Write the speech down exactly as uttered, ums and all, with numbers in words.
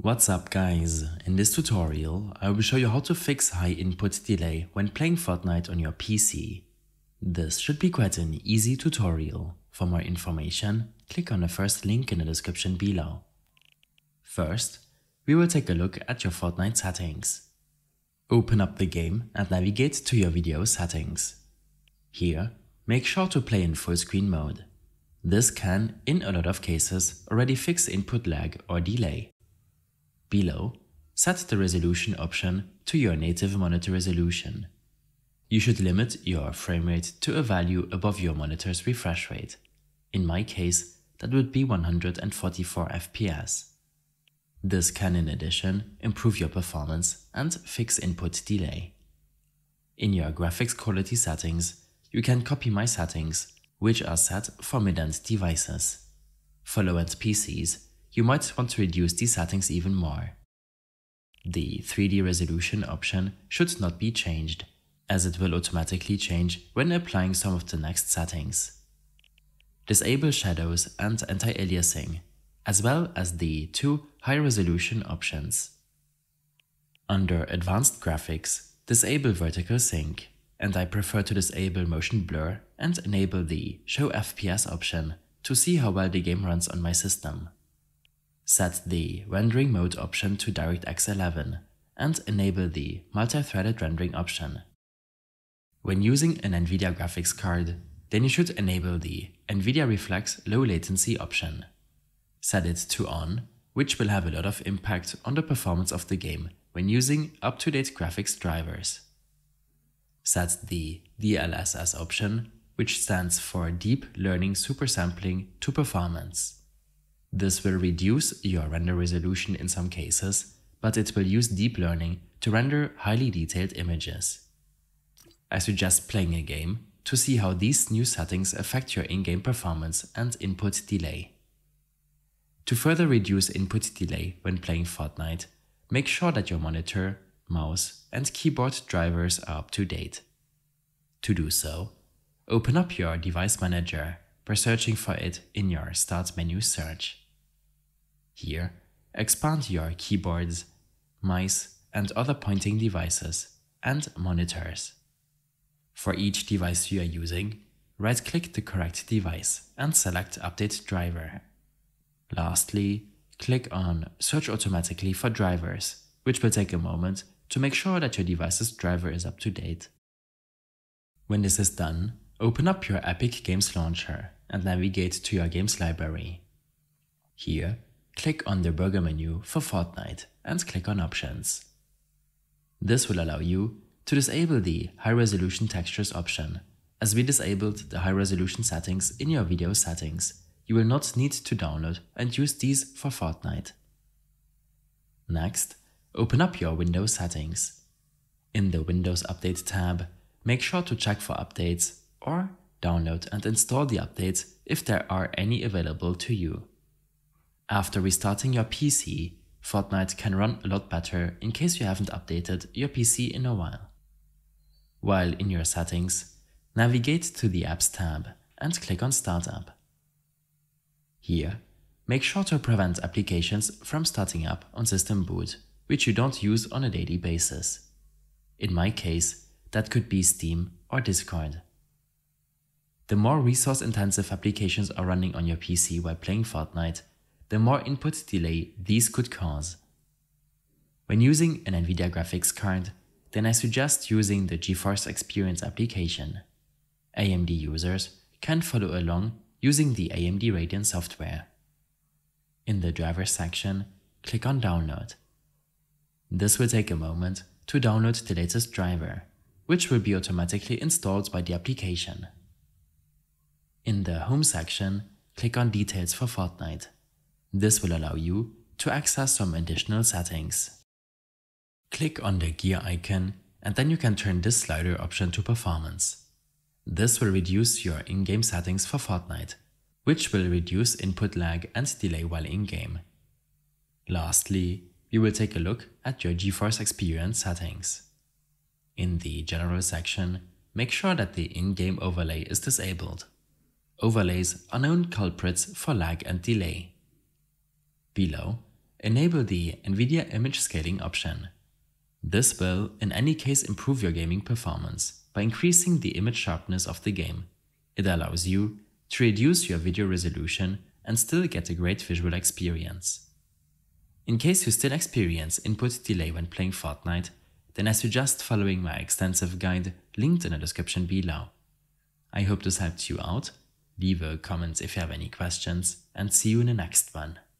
What's up guys, in this tutorial I will show you how to fix high input delay when playing Fortnite on your P C. This should be quite an easy tutorial. For more information, click on the first link in the description below. First, we will take a look at your Fortnite settings. Open up the game and navigate to your video settings. Here, make sure to play in full screen mode. This can, in a lot of cases, already fix input lag or delay. Below, set the resolution option to your native monitor resolution. You should limit your frame rate to a value above your monitor's refresh rate. In my case, that would be one hundred forty-four F P S. This can in addition improve your performance and fix input delay. In your graphics quality settings, you can copy my settings, which are set for mid-end devices. For low-end P Cs, you might want to reduce these settings even more. The three D resolution option should not be changed, as it will automatically change when applying some of the next settings. Disable shadows and anti-aliasing, as well as the two high-resolution options. Under Advanced Graphics, disable vertical sync, and I prefer to disable motion blur and enable the Show F P S option to see how well the game runs on my system. Set the rendering mode option to DirectX eleven and enable the multi-threaded rendering option. When using an NVIDIA graphics card, then you should enable the NVIDIA Reflex Low Latency option. Set it to on, which will have a lot of impact on the performance of the game when using up-to-date graphics drivers. Set the D L S S option, which stands for Deep Learning Supersampling, to performance. This will reduce your render resolution in some cases, but it will use deep learning to render highly detailed images. I suggest playing a game to see how these new settings affect your in-game performance and input delay. To further reduce input delay when playing Fortnite, make sure that your monitor, mouse, and keyboard drivers are up to date. To do so, open up your device manager by searching for it in your Start menu search. Here, expand your keyboards, mice, and other pointing devices, and monitors. For each device you are using, right-click the correct device and select Update Driver. Lastly, click on Search automatically for drivers, which will take a moment to make sure that your device's driver is up to date. When this is done, open up your Epic Games Launcher and navigate to your games library. Here, click on the burger menu for Fortnite and click on Options. This will allow you to disable the high-resolution textures option. As we disabled the high-resolution settings in your video settings, you will not need to download and use these for Fortnite. Next, open up your Windows settings. In the Windows Update tab, make sure to check for updates or download and install the updates if there are any available to you. After restarting your P C, Fortnite can run a lot better in case you haven't updated your P C in a while. While in your settings, navigate to the Apps tab and click on Startup. Here, make sure to prevent applications from starting up on system boot, which you don't use on a daily basis. In my case, that could be Steam or Discord. The more resource-intensive applications are running on your P C while playing Fortnite, the more input delay these could cause. When using an NVIDIA graphics card, then I suggest using the GeForce Experience application. A M D users can follow along using the A M D Radeon software. In the driver section, click on Download. This will take a moment to download the latest driver, which will be automatically installed by the application. In the Home section, click on Details for Fortnite. This will allow you to access some additional settings. Click on the gear icon and then you can turn this slider option to Performance. This will reduce your in-game settings for Fortnite, which will reduce input lag and delay while in-game. Lastly, we will take a look at your GeForce Experience settings. In the General section, make sure that the in-game overlay is disabled. Overlays are known culprits for lag and delay. Below, Enable the NVIDIA image scaling option. This will, in any case, improve your gaming performance by increasing the image sharpness of the game. It allows you to reduce your video resolution and still get a great visual experience. In case you still experience input delay when playing Fortnite, then I suggest following my extensive guide linked in the description below. I hope this helped you out. Leave a comment if you have any questions, and see you in the next one.